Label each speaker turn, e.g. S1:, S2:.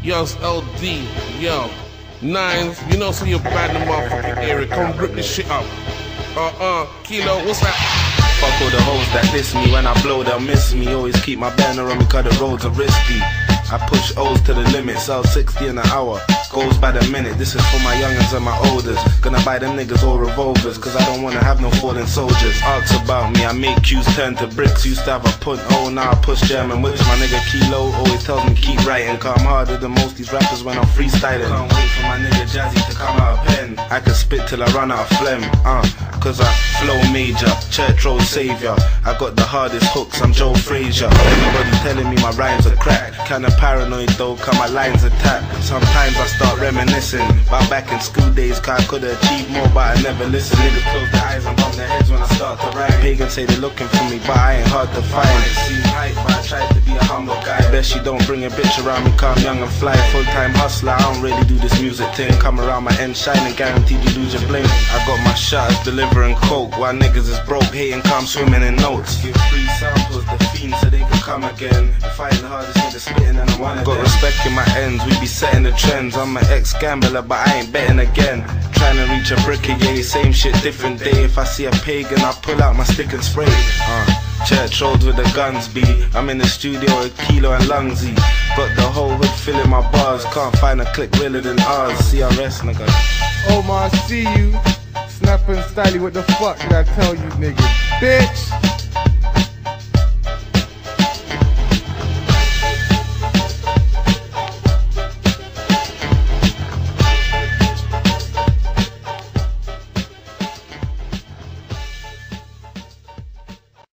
S1: Yo, it's LD, yo. Nines, you know, so you're bad in the motherfucking area. Come rip this shit up. Kilo, what's that?
S2: Fuck all the hoes that diss me. When I blow, they'll miss me. Always keep my banner on me, cause the roads are risky. I push O's to the limit, sell 60 in an hour. Goes by the minute, this is for my youngins and my olders. Gonna buy them niggas all revolvers, cause I don't wanna have no fallen soldiers. Ask about me, I make Q's turn to bricks. Used to have a punt, oh now I push German whips. My nigga Kilo always tells me keep writing, cause I'm harder than most these rappers when I'm freestyling. Can't wait for my nigga Jazzy to come out a pen. I can spit till I run out of phlegm, cause I flow major, church road savior. I got the hardest hooks, I'm Joe Frazier. Everybody telling me my rhymes are crack. Kinda paranoid though, cause my lines are tapped. Sometimes I start reminiscing about back in school days, cause I could've achieved more but I never listened. Niggas close their eyes and bump their heads when I start to rhyme. Pagans say they're looking for me but I ain't hard to find. It seem hype but I tried to be a humble guy. Bet she don't bring a bitch around me cause I'm young and fly. Full-time hustler, I don't really do this music thing. Come around my end shining, guaranteed you lose your bling. I got my shots delivering coke while niggas is broke, hating come swimming in notes. Give free samples the fiends so they can come again. Fighting the hardest nigga spitting and I wanna got respect in my ends, we be setting the trends. I'm an ex-gambler but I ain't betting again. Trying to reach a brick a yay, same shit different day. If I see a pagan I pull out my stick and spray. Church roads with the guns be. I'm in the studio with Kilo and Lungsy. Got the whole hood filling my bars. Can't find a click realer than ours. CRS nigga.
S3: Omar, I see you. Snapping styly, what the fuck did I tell you, nigga? Bitch!